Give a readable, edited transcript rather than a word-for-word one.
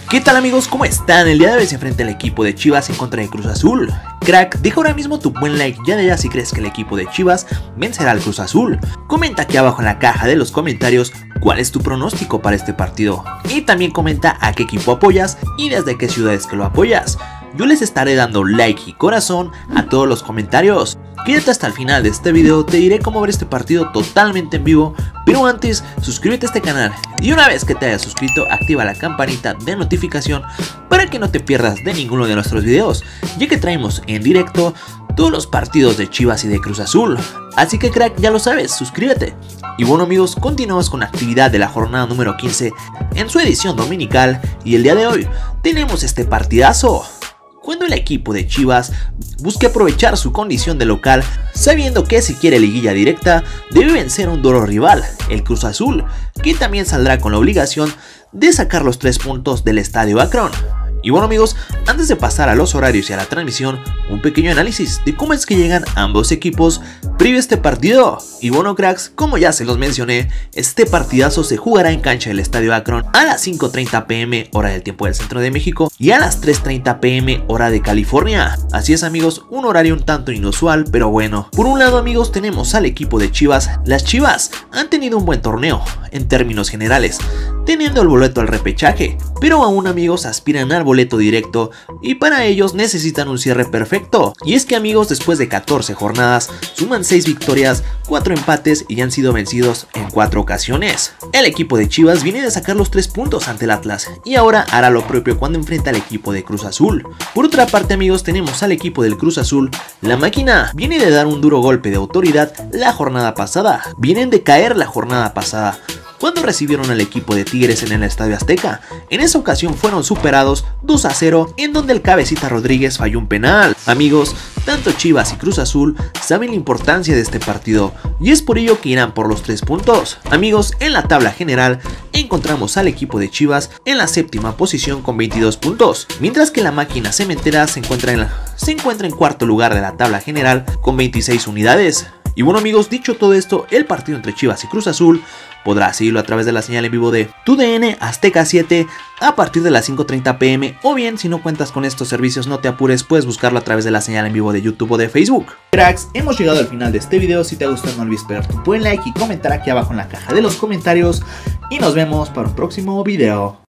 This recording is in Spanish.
¿Qué tal amigos? ¿Cómo están? El día de hoy se enfrenta el equipo de Chivas en contra de Cruz Azul. Crack, deja ahora mismo tu buen like ya si crees que el equipo de Chivas vencerá al Cruz Azul. Comenta aquí abajo en la caja de los comentarios cuál es tu pronóstico para este partido. Y también comenta a qué equipo apoyas y desde qué ciudades que lo apoyas. Yo les estaré dando like y corazón a todos los comentarios. Quédate hasta el final de este video, te diré cómo ver este partido totalmente en vivo, pero antes suscríbete a este canal y una vez que te hayas suscrito activa la campanita de notificación para que no te pierdas de ninguno de nuestros videos, ya que traemos en directo todos los partidos de Chivas y de Cruz Azul. Así que crack, ya lo sabes, suscríbete. Y bueno amigos, continuamos con la actividad de la jornada número 15 en su edición dominical y el día de hoy tenemos este partidazo. Cuando el equipo de Chivas busque aprovechar su condición de local, sabiendo que si quiere liguilla directa, debe vencer a un duro rival, el Cruz Azul, que también saldrá con la obligación de sacar los 3 puntos del Estadio Akron. Y bueno amigos, antes de pasar a los horarios y a la transmisión, un pequeño análisis de cómo es que llegan ambos equipos previo a este partido. Y bueno cracks, como ya se los mencioné, este partidazo se jugará en cancha del Estadio Akron a las 5:30 p.m. hora del tiempo del centro de México y a las 3:30 p.m. hora de California. Así es amigos, un horario un tanto inusual, pero bueno. Por un lado amigos tenemos al equipo de Chivas. Las Chivas han tenido un buen torneo en términos generales, teniendo el boleto al repechaje, pero aún amigos aspiran al boleto directo y para ellos necesitan un cierre perfecto. Y es que amigos, después de 14 jornadas suman 6 victorias, 4 empates y han sido vencidos en 4 ocasiones. El equipo de Chivas viene de sacar los 3 puntos ante el Atlas y ahora hará lo propio cuando enfrenta al equipo de Cruz Azul. Por otra parte amigos, tenemos al equipo del Cruz Azul. La máquina viene de dar un duro golpe de autoridad la jornada pasada, vienen de caer la jornada pasada cuando recibieron al equipo de Tigres en el Estadio Azteca. En esa ocasión fueron superados 2-0 en donde el Cabecita Rodríguez falló un penal. Amigos, tanto Chivas y Cruz Azul saben la importancia de este partido y es por ello que irán por los 3 puntos. Amigos, en la tabla general encontramos al equipo de Chivas en la 7ª posición con 22 puntos, mientras que la máquina cementera se encuentra en cuarto lugar de la tabla general con 26 unidades. Y bueno amigos, dicho todo esto, el partido entre Chivas y Cruz Azul podrás seguirlo a través de la señal en vivo de TUDN Azteca 7 a partir de las 5:30 p.m. o bien si no cuentas con estos servicios no te apures, puedes buscarlo a través de la señal en vivo de YouTube o de Facebook. Cracks, hemos llegado al final de este video. Si te gustó no olvides pegar tu buen like y comentar aquí abajo en la caja de los comentarios y nos vemos para un próximo video.